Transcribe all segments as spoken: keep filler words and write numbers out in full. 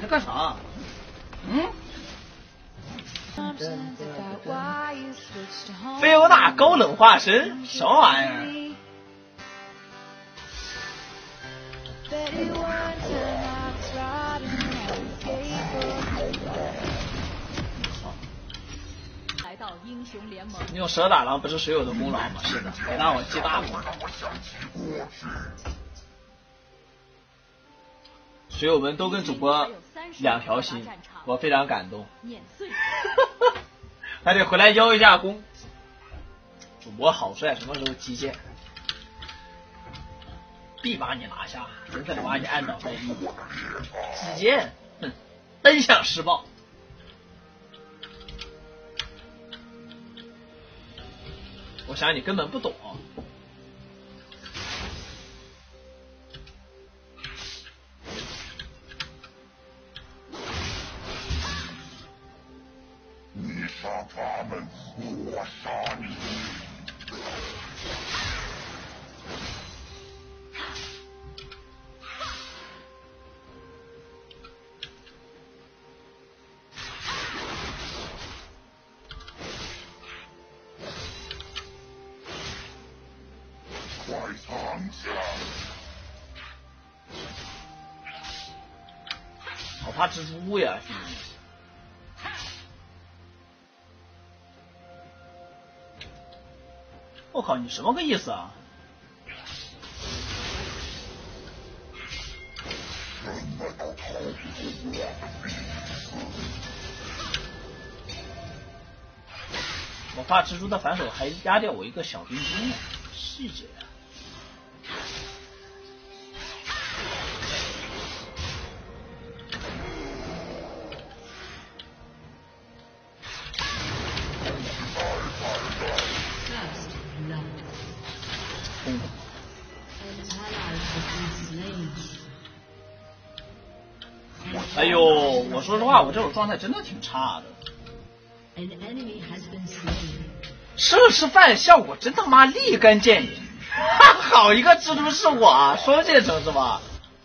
在干啥？嗯？菲欧娜高冷化身，什么玩意儿？ 来到英雄联盟， 你用蛇打狼不是水友的功劳吗？是的，别让我记大了。水友们都跟主播两条心，我非常感动。还得回来邀一下功。主播好帅，什么时候击剑？必把你拿下，狠狠地把你按倒在地。击剑，哼，奔向施暴。我想你根本不懂。 你杀他们，我杀你。快藏起来！ 好怕蜘蛛呀，兄弟！我靠，你什么个意思啊？我怕蜘蛛的反手还压掉我一个小兵兵呢，细节啊！哎呦，我说实话，我这种状态真的挺差的。吃了吃饭，效果真他妈立竿见影。好一个蜘蛛是我，双线程是吧？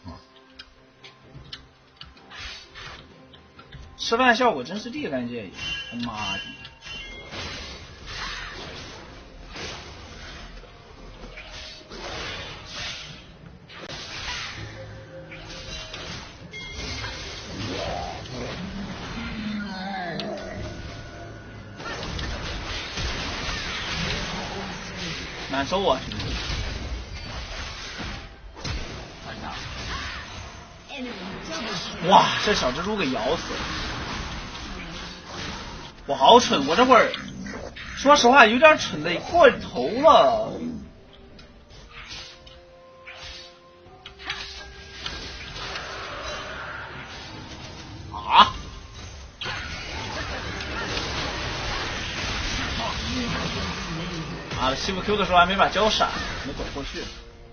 吃饭效果真是立竿见影，他妈的！难受啊，兄弟！哇，这小蜘蛛给咬死了！我好蠢，我这会儿说实话有点蠢的过头了。啊！啊，西部 Q 的时候还没把交闪，没走过去，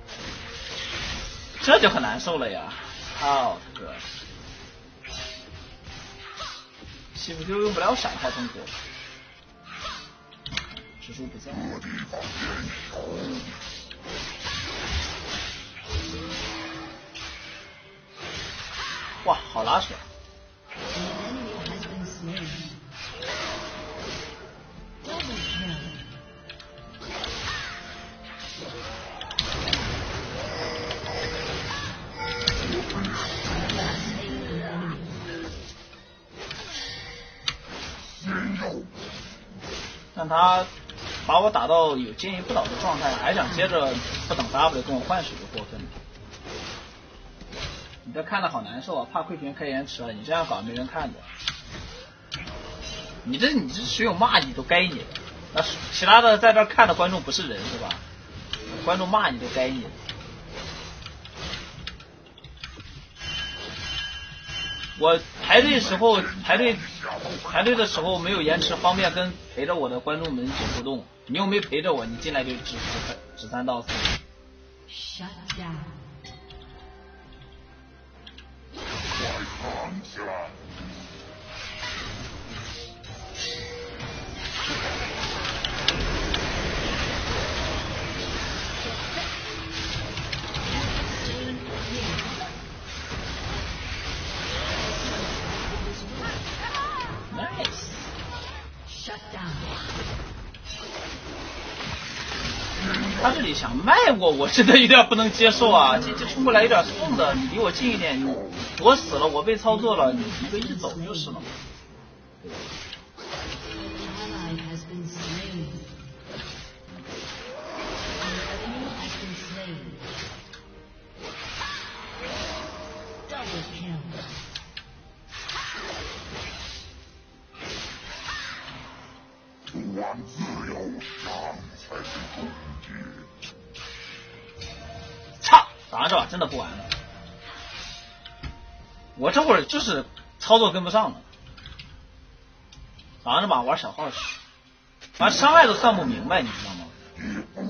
这就很难受了呀！操他哥！西部 Q 用不了闪，太痛苦了。蜘蛛不在。哇，好拉扯！让他把我打到有建议不倒的状态，还想接着不等 W 跟我换水就过分了。你这看的好难受啊！怕亏群开延迟了，你这样搞没人看的。你这你这水友骂你都该你的，那其他的在这看的观众不是人是吧？观众骂你都该你的。我排队时候排队排队的时候没有延迟，方便跟陪着我的观众们一起互动。你又没陪着我，你进来就只只三到四。 快藏起来！ 他这里想卖我，我真的有点不能接受啊！这这冲过来有点送的，你离我近一点，你我死了，我被操作了，你一个一走就是了嘛。 突然自由上才是终结。 操！打完这把真的不玩了，我这会儿就是操作跟不上了。打完这把玩小号去，反正伤害都算不明白，你知道吗？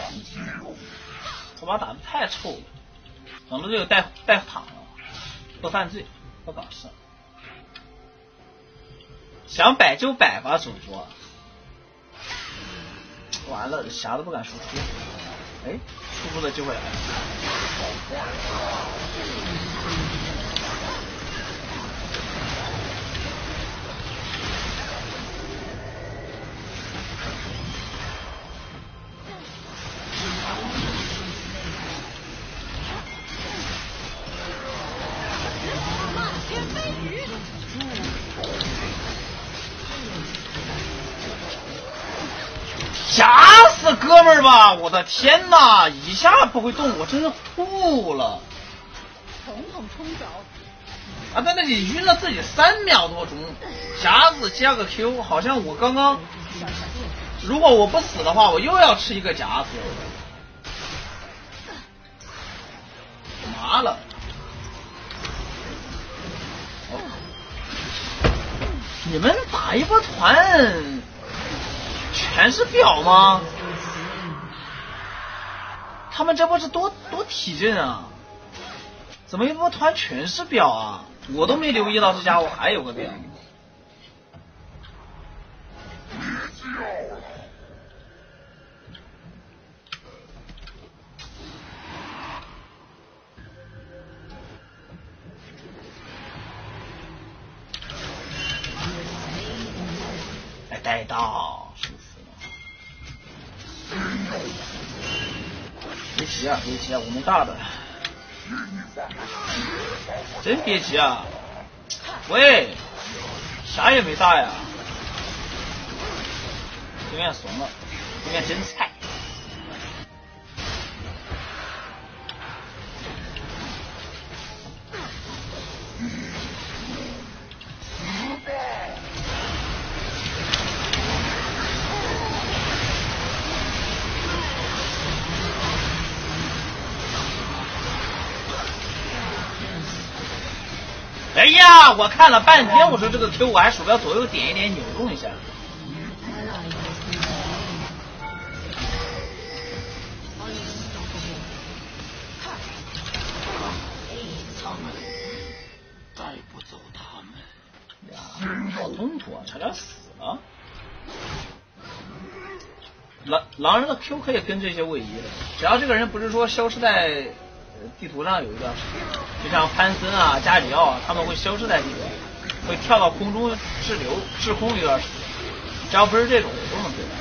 这把打的太臭了，整的这个带带躺了，不犯罪，不搞事。想摆就摆吧，主播。完了，啥都不敢输出。哎，输出的机会来了。吓死哥们儿吧！我的天哪，一下不会动，我真是吐了。 统统冲走！ 啊，在那里晕了自己三秒多钟，夹子加个 Q， 好像我刚刚，如果我不死的话，我又要吃一个夹子。麻了。哦、你们打一波团。全是表吗？他们这波是多多体阵啊！怎么一波团全是表啊？我都没留意到这家伙还有个表。哎，带到！别急啊，别急啊，我们大的，真别急啊！喂，啥也没大呀，对面怂了，对面真菜。哎呀，我看了半天，我说这个 Q 我还鼠标左右点一点，扭动一下。带不走他们呀，好痛苦啊，差点死了。狼狼人的 Q 可以跟这些位移的，只要这个人不是说消失在地图上有一段时间，就像潘森啊、加里奥啊，他们会消失在地图，会跳到空中滞留、滞空一段时间。只要不是这种，我都能对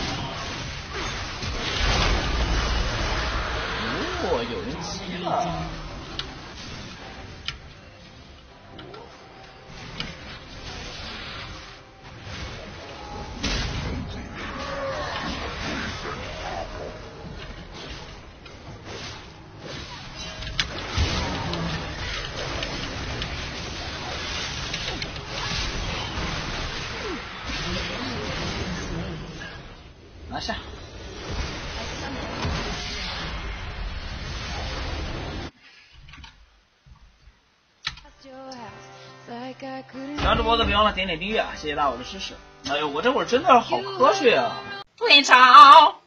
他。哦，有人急了。拿下！喜欢直播的别忘了点点订阅啊！谢谢大伙的支持。哎呦，我这会儿真的好瞌睡啊！退潮。